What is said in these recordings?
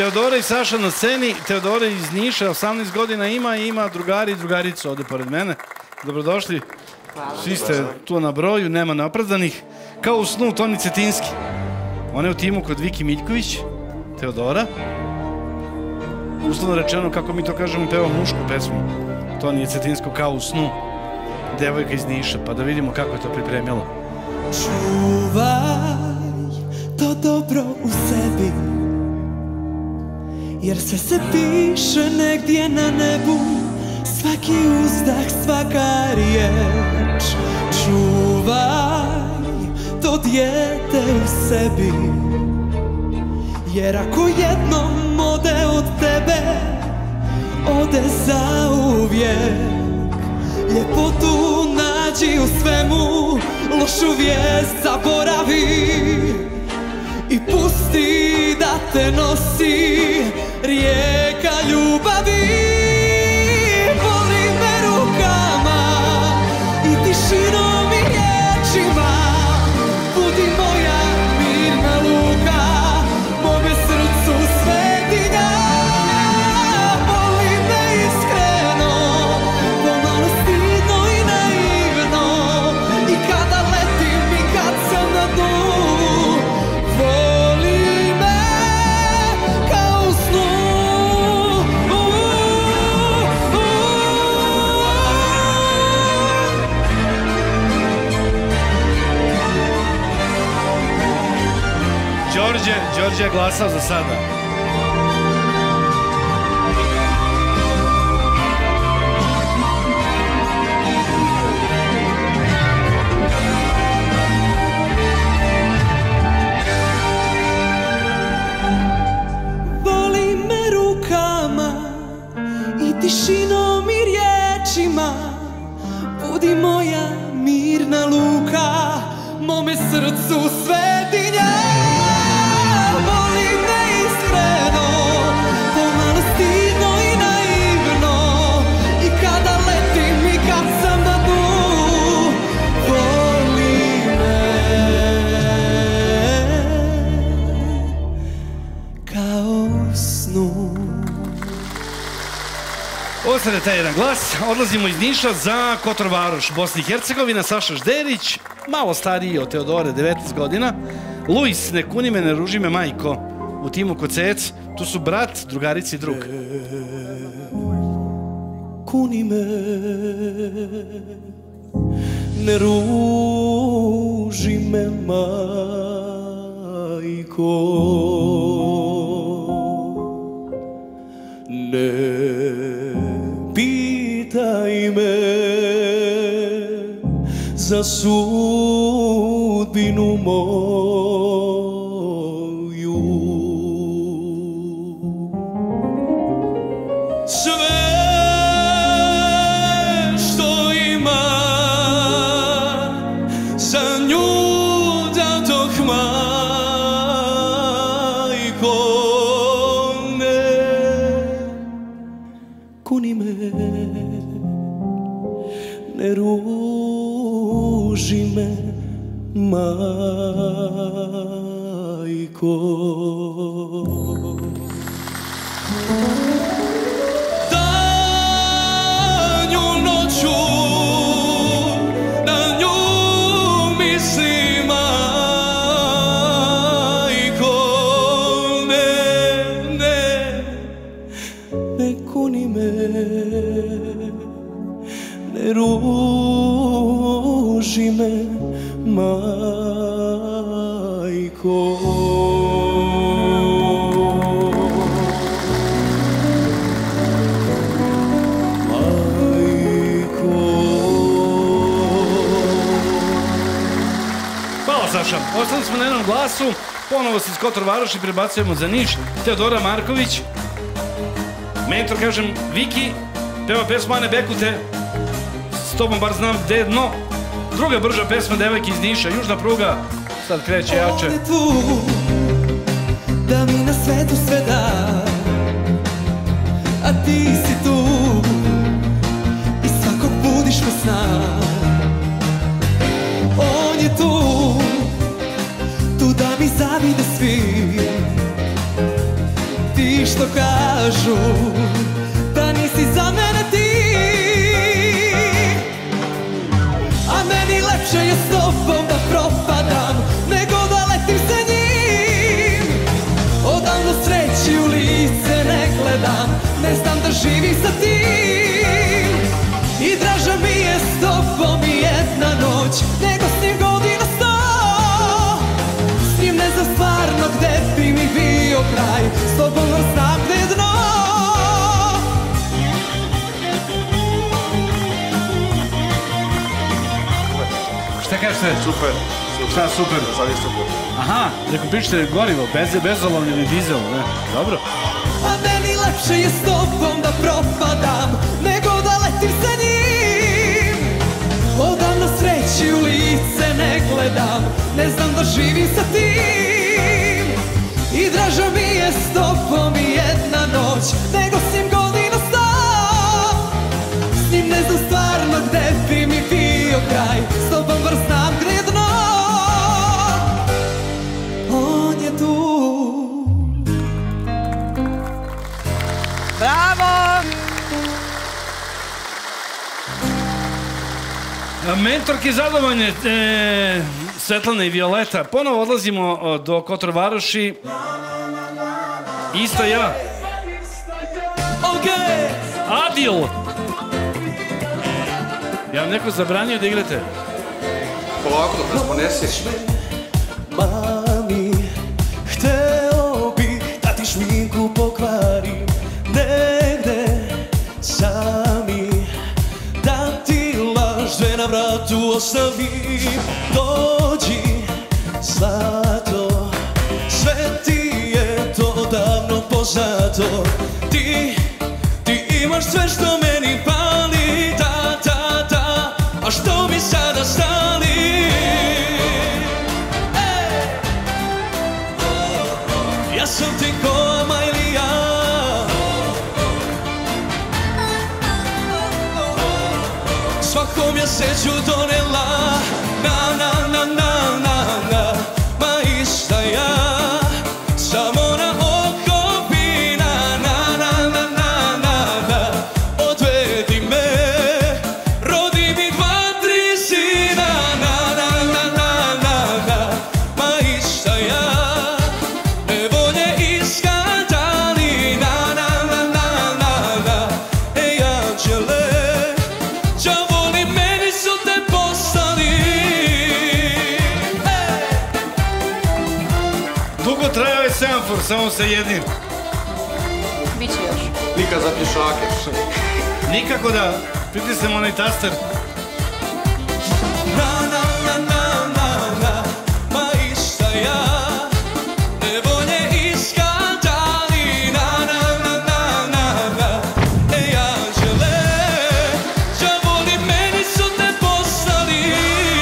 Teodora i Saša na sceni. Teodora iz Niša, 18 godina ima i ima drugari i drugaricu ovde pored mene. Dobrodošli. Svi ste tu na broju, nema neopravdanih. Kao u snu Toni Cetinski. Ona je u timu kod Viki Miljković, Teodora. Uslovno rečeno, kako mi to kažemo, peva mušku pesmu. Toni je Cetinsko kao u snu. Devojka iz Niša, pa da vidimo kako je to pripremila. Čuvaj to dobro u sebi, jer sve se piše negdje na nebu, svaki uzdah, svaka riječ. Čuvaj to dijete u sebi, jer ako jednom ode od tebe, ode zauvijek. Ljepotu nađi u svemu, lošu vijest zaboravi i pusti da te nosi rijeka ljubavi. Voli me rukama i tišinom i riječima, budi moja mirna luka, mome srcu svetinja. Voli me iskreno, pomalo stidno i naivno, i kada letim i kad sam na dnu. Voli me kao u snu. Đorđe je glasao za sada. Voli me rukama i tišinom i riječima, budi moja mirna luka, mome srcu svetinja. Voli me iskreno, pomalo stidno i naivno, i kada letim i kad sam na dnu. Voli me kao u snu. Ostane taj jedan glas. Odlazimo iz Niša za Kotor Varoš, Bosna i Hercegovina. Saša Žderić, malo stariji od Teodore, 19 godina. Luis, ne kuni me, ne ruži me majko, u timu kod Cec. Tu su brat, drugarici i drug. Kuni me, ne ruži me majko, ne pitaj me za sudbinu moju. Sve što ima za nju dato majko, ne kuni me, ne ruži me majko. Danju noću na nju mislim, majko, ne kuni me, ne ruži me majko. Hvala, Saša. Ostali smo na jednom glasu. Ponovo se iz Kotor Varoši prebacujemo za Niš. Teodora Marković. Mentor, kažem, Viki, peva pesmu Ane Bekute. S tobom bar znam gde je dno. Druga brža pesma devojke iz Niša, južna pruga. Sad kreće jače. On je tu da mi na svetu sve da, a ti si tu i svakog budiš me sna. On je tu da mi zavide svi, ti što kažu da nisi za mene ti. A meni lepše je s tobom da propadam nego da letim sa njim. Odavno sreći u lice ne gledam, ne znam da živim sa tim. I draža mi je s tobom i jedna noć nego s njim godina 100. S njim ne znam stvarno gde bi mi bio kraj, s tobom znam gde je dno. Šta kažete? Super. Šta super? Aha, neko pišete gorivo, bezolovni ili dizel, ne? Dobro. A meni lepše je s tobom da propadam nego da letim sa njim. Odavno sreći u lice ne gledam, ne znam da živim sa tim. I draža mi je s tobom i jedna noć nego s njim godina 100. S njim ne znam stvarno gde bi mi bio kraj, s tobom bar znam gde je dno. On je tu. Bravo! Mentorke zadovoljne, Svetlana i Violeta. Ponovo odlazimo do Kotor Varoši. Isto ja. Adil! Ja vam neko zabranio da igrate? Polako dok nas ponesi. Mami, hteo bih da ti šminku pokvarim negde sami, da ti laže na vratu ostavim. Dođi, zlato, sve ti je to davno poznato. Ti imaš sve što meni pali, da, a što mi sada stali? Ja sam ti ko Amajlija, svakom je sreću donela, na, ma ista ja, samo na oko pina, na, odvedi me, rodi mi 2, 3 sina, na, ma ista ja. Semafor, samo sa jednim. Biće još. Nikad za pješake. Nikako da pritisnemo onaj taster. Ma ista ja, nevolje iskadali, na, anđele, đavoli meni su te poslali.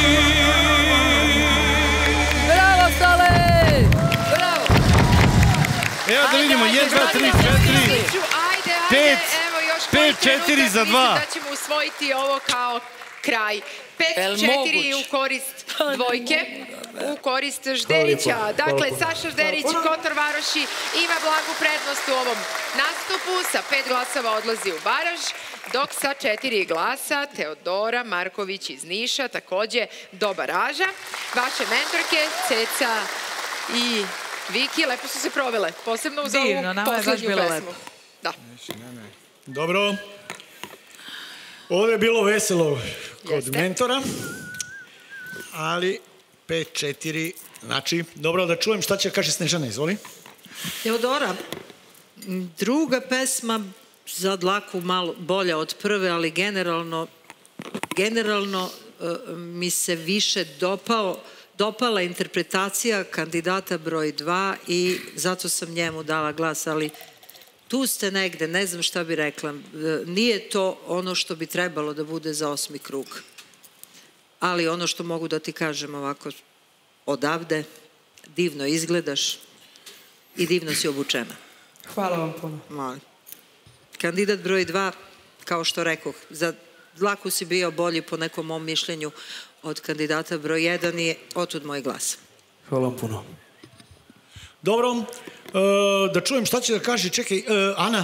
Bravo, Stale! Bravo! Evo da vidimo, 1, 2, 3, 4, 5, 5, 4 za 2. Da ćemo usvojiti ovo kao kraj. 5-4 u korist dvojke, u korist Žderića. Dakle, Saša Žderić, Kotor Varoši, ima blagu prednost u ovom nastupu. Sa 5 glasova odlazi u baraž, dok sa 4 glasa Teodora Marković iz Niša takođe do baraža. Vaše mentorke, Ceca i Viki, lepo su se provele, posebno uz ovu poslednju pesmu. Da. Dobro. Ovdje je bilo veselo kod mentora, ali 5-4, znači, dobro da čujem šta će kaže Snežana, izvoli. Teodora, druga pesma za dlaku malo bolja od prve, ali generalno mi se više dopala interpretacija kandidata broj 2 i zato sam njemu dala glas, ali tu ste negde, ne znam šta bi rekla, nije to ono što bi trebalo da bude za 8. krug. Ali ono što mogu da ti kažem ovako odavde, divno izgledaš i divno si obučena. Hvala vam puno. Molim. Kandidat broj 2, kao što rekoh, za dlaku si bio bolji po nekom mom mišljenju od kandidata broj 1 i otud moj glas. Hvala vam puno. Dobro, da čujem šta će da kaže, čekaj, Ana?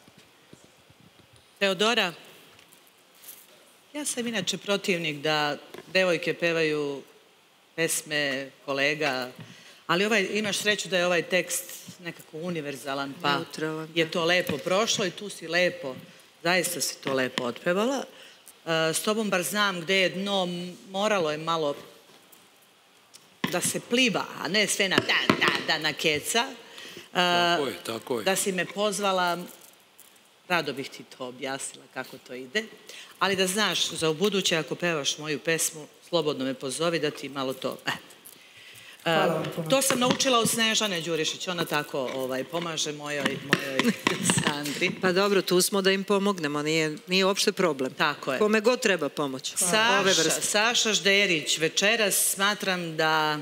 Teodora, ja sam inače protivnik da devojke pevaju pesme kolega, ali imaš sreću da je ovaj tekst nekako univerzalan, pa je to lepo prošlo i tu si lepo, zaista si to lepo otpevala. S tobom bar znam gde je dno, moralo je malo da se pliva, a ne sve na keca. Tako je. Da si me pozvala, rado bih ti to objasnila kako to ide, ali da znaš, za ubuduće ako pevaš moju pesmu, slobodno me pozovi da ti malo to... To sam naučila od Snežane Đurišić, ona tako pomaže mojoj Sandri. Pa dobro, tu smo da im pomognemo, nije uopšte problem. Tako je. Kome god treba pomoć. Saša Žderić, večeras smatram da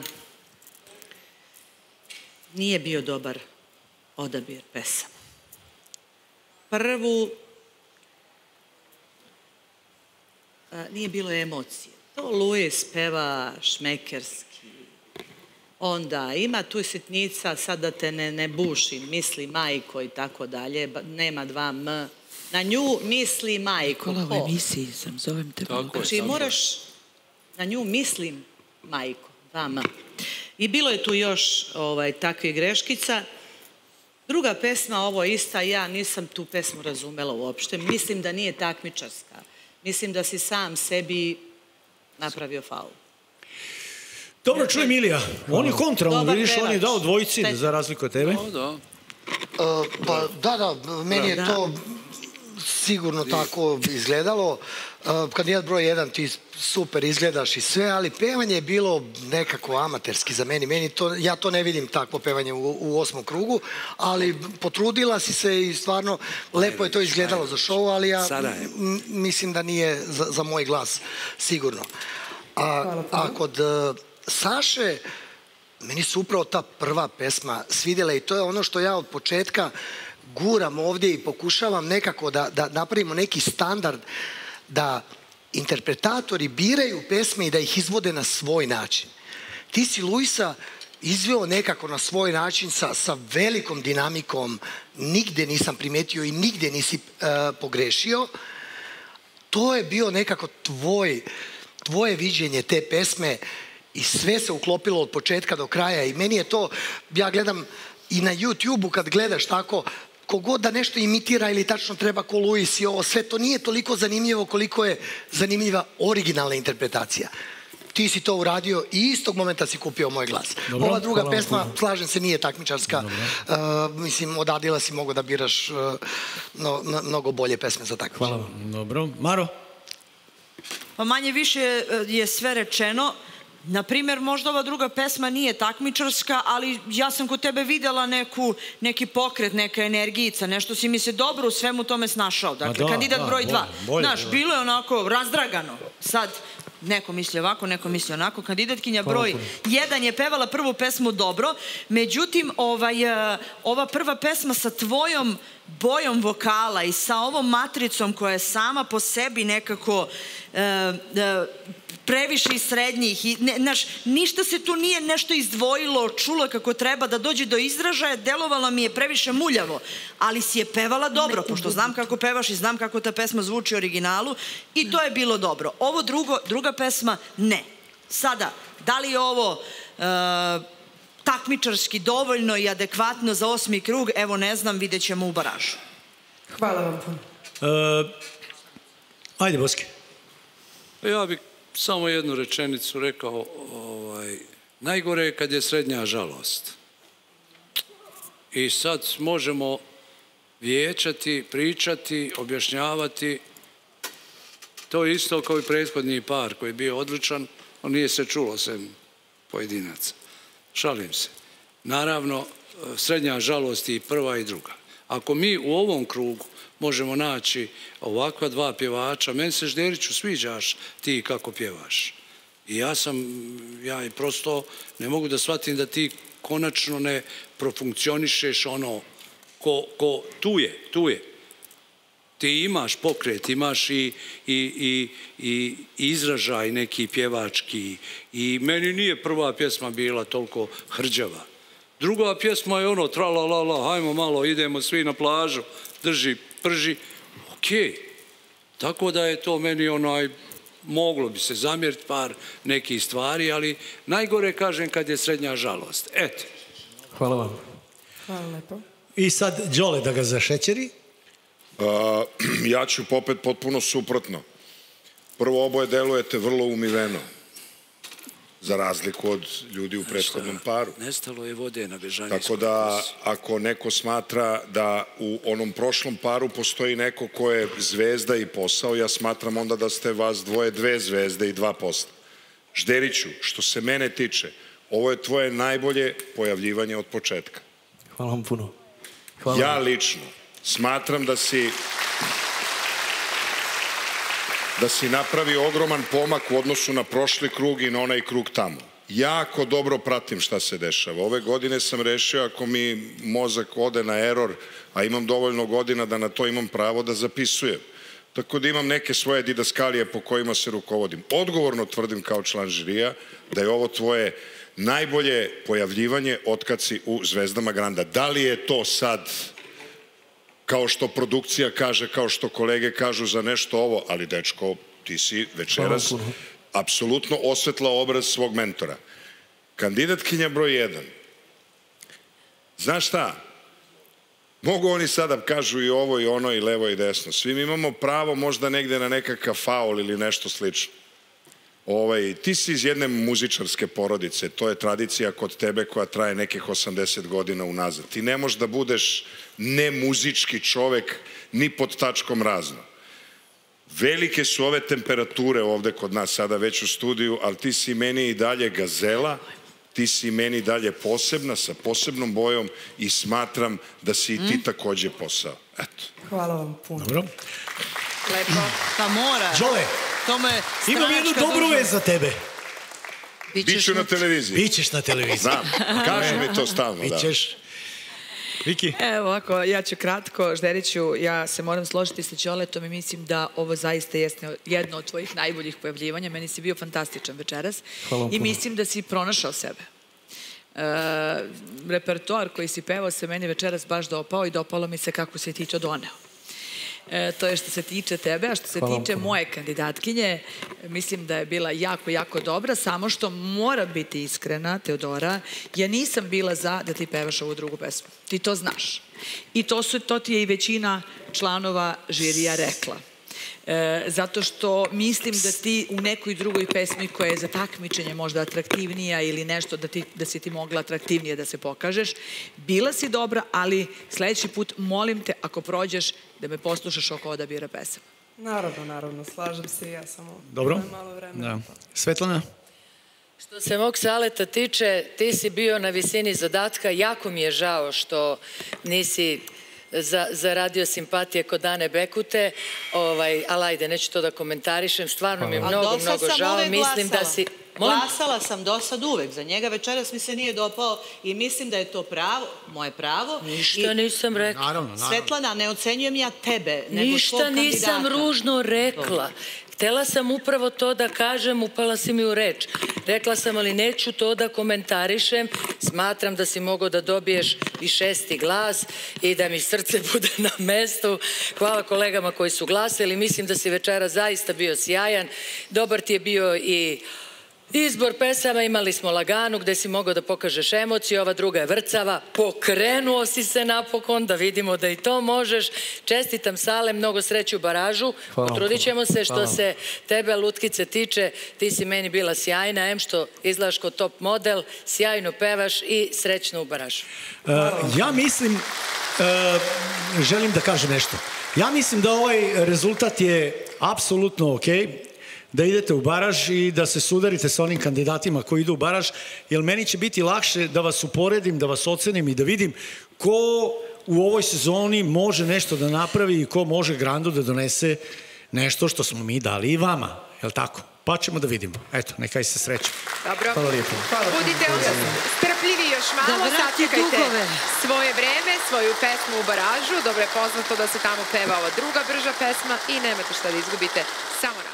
nije bio dobar odabir pesama. Prvu nije bilo emocije. To Luis peva šmekerski. Onda ima tu sitnica, sad da te ne bušim, misli majko i tako dalje, nema 2 M. Na nju misli majko. Nikola, u emisiji sam, zovem te. Znači moraš, na nju mislim majko, 2 M. I bilo je tu još takvih greškica. Druga pesma, ovo ista, ja nisam tu pesmu razumela uopšte. Mislim da nije takmičarska. Mislim da si sam sebi napravio faul. Dobro, čujem Ilija. On je kontra, vidiš, on je dao dvojici za razliku od tebe. Pa da, meni je to sigurno tako izgledalo. Kandidat broj 1, ti super izgledaš i sve, ali pevanje je bilo nekako amaterski za meni. Ja to ne vidim takvo pevanje u 8. krugu, ali potrudila si se i stvarno lepo je to izgledalo za show, ali ja mislim da nije za moj glas sigurno. A kod Saše, meni su upravo ta prva pesma svidjela i to je ono što ja od početka guram ovdje i pokušavam nekako da napravimo neki standard, da interpretatori biraju pesme i da ih izvode na svoj način. Ti si Luisa izveo nekako na svoj način sa velikom dinamikom, nigde nisam primetio i nigde nisi pogrešio. To je bio nekako tvoje viđenje te pesme i sve se uklopilo od početka do kraja i meni je to, ja gledam i na YouTube-u kad gledaš tako, kogod da nešto imitira ili tačno treba ko Luis i ovo, sve to nije toliko zanimljivo koliko je zanimljiva originalna interpretacija. Ti si to uradio i istog momenta si kupio moj glas. Ova druga pesma, slažem se, nije takmičarska. Mislim, od Adila si mogao da biraš mnogo bolje pesme za takmičar. Hvala vam. Dobro. Maro? Pa manje više je sve rečeno. Naprimjer, možda ova druga pesma nije takmičarska, ali ja sam kod tebe videla neki pokret, neka energijica, nešto si mi se dobro u svemu tome snašao. Dakle, kandidat broj 2. Znaš, bilo je onako razdragano. Sad, neko misli ovako, neko misli onako. Kandidatkinja broj 1 je pevala prvu pesmu dobro, međutim, ova prva pesma sa tvojom bojom vokala i sa ovom matricom koja je sama po sebi nekako previše i srednjih, ništa se tu nije nešto izdvojilo, čulo kako treba da dođe do izražaja, delovalo mi je previše muljavo, ali si je pevala dobro, pošto znam kako pevaš i znam kako ta pesma zvuči u originalu i to je bilo dobro. Ovo druga pesma, ne. Sada, da li je ovo takmičarski dovoljno i adekvatno za 8. krug, evo ne znam, vidjet ćemo u baražu. Hvala vam puno. Ajde, Boski. Ja bih samo jednu rečenicu rekao, najgore je kad je srednja žalost. I sad možemo vijećati, pričati, objašnjavati. To je isto kao i prethodni par koji je bio odličan, ali nije se čulo sem pojedinaca. Šalim se. Naravno, srednja žalost je i prva i druga. Ako mi u ovom krugu možemo naći ovakva 2 pjevača, meni se Žderiću sviđaš ti kako pjevaš. I ja prosto ne mogu da shvatim da ti konačno ne profunkcionišeš ono ko tu je. Ti imaš pokret, imaš i izražaj neki pjevački i meni nije prva pjesma bila toliko hrđava. Druga pjesma je ono, tra la la la, hajmo malo, idemo svi na plažu, drži, prži. Okej. Tako da je to meni moglo bi se zamjeriti par nekih stvari, ali najgore kažem kad je srednja žalost. Eto. Hvala vam. Hvala lepo. I sad Đole da ga zašećeri. Ja ću popet potpuno suprotno. Prvo, oboje delujete vrlo umiveno. Za razliku od ljudi u prethodnom paru. Nestalo je vode na bežanju. Tako da, ako neko smatra da u onom prošlom paru postoji neko ko je zvezda i posao, ja smatram onda da ste vas dvoje 2 zvezde i 2 posla. Žderiću, što se mene tiče, ovo je tvoje najbolje pojavljivanje od početka. Hvala vam puno. Ja lično smatram da si napravio ogroman pomak u odnosu na prošli krug i na onaj krug tamo. Jako dobro pratim šta se dešava. Ove godine sam rešio, ako mi mozak ode na error, a imam dovoljno godina da na to imam pravo da zapisujem. Tako da imam neke svoje didaskalije po kojima se rukovodim. Odgovorno tvrdim kao član žirija da je ovo tvoje najbolje pojavljivanje otkad si u Zvezdama Granda. Da li je to sad, kao što produkcija kaže, kao što kolege kažu za nešto ovo, ali dečko, ti si večeras apsolutno osvetlao obraz svog mentora. Kandidatkinja broj 1. Znaš šta? Mogu oni sada kažu i ovo i ono i levo i desno. Svi mi imamo pravo možda negde na nekakav faul ili nešto slično. Ti si iz jedne muzičarske porodice, to je tradicija kod tebe koja traje nekih 80 godina unazad. Ti ne možeš da budeš nemuzički čovek ni pod tačkom razno. Velike su ove temperature ovde kod nas sada već u studiju, ali ti si meni i dalje gazela, ti si meni dalje posebna, sa posebnom bojom i smatram da si i ti takođe posao. Eto. Hvala vam puno. Dobro. Lepo. Pa mora. Đole, imam jednu dobru vez za tebe. Biću na televiziji. Bićeš na televiziji. Znam, kaži mi to stalno. Bićeš. Viki? Evo ovako, ja ću kratko, Žderiću, ja se moram složiti sa Đoletom i mislim da ovo zaista jeste jedno od tvojih najboljih pojavljivanja. Meni si bio fantastičan večeras i mislim da si pronašao sebe. Repertoar koji si pevao se meni večeras baš dopao i dopalo mi se kako si ti to doneo. To je što se tiče tebe, a što se tiče moje kandidatkinje, mislim da je bila jako, jako dobra, samo što mora biti iskrena, Teodora, ja nisam bila za da ti pevaš ovu drugu pesmu. Ti to znaš. I to ti je i većina članova žirija rekla. Zato što mislim da ti u nekoj drugoj pesmi koja je za takmičenje možda atraktivnija ili nešto da si ti mogla atraktivnije da se pokažeš, bila si dobra, ali sledeći put molim te ako prođeš da me poslušaš oko odabira pesama. Naravno, slažem se i ja samo. Dobro. Malo vremena. Svetlana? Što se mog Saleta tiče, ti si bio na visini zadatka, jako mi je žao što nisi zaradio simpatije kod Ane Bekute, ali ajde, neću to da komentarišem, stvarno mi je mnogo žao, mislim da si... Glasala sam do sad uvek za njega, večeras mi se nije dopao i mislim da je to pravo, moje pravo. Ništa nisam rekla. Naravno. Svetlana, ne ocenjujem ja tebe, nego svog kandidata. Ništa nisam ružno rekla. Htela sam upravo to da kažem, upala si mi u reč. Rekla sam, ali neću to da komentarišem. Smatram da si mogao da dobiješ i 6. glas i da mi srce bude na mestu. Hvala kolegama koji su glasili. Mislim da si večera zaista bio sjajan. Dobar ti je bio i izbor pesama, imali smo laganu gde si mogao da pokažeš emociju, ova druga je vrcava, pokrenuo si se napokon, da vidimo da i to možeš. Čestitam Sale, mnogo sreće u baražu, potrudit ćemo se. Što se tebe, Lutkice, tiče, ti si meni bila sjajna, em što izgledaš kao top model, sjajno pevaš i srećno u baražu. Ja mislim, želim da kažem nešto, ja mislim da ovaj rezultat je apsolutno okej, da idete u baraž i da se sudarite sa onim kandidatima koji idu u baraž, jer meni će biti lakše da vas uporedim, da vas ocenim i da vidim ko u ovoj sezoni može nešto da napravi i ko može Grandu da donese nešto što smo mi dali i vama, je li tako? Pa ćemo da vidimo. Eto, nekaj se sreće. Dobro. Hvala lijepo. Budite onda strpljivi još malo, sačekajte svoje vreme, svoju pesmu u baražu. Dobro je poznato da se tamo peva ova druga brža pesma i nemate šta da izgubite, samo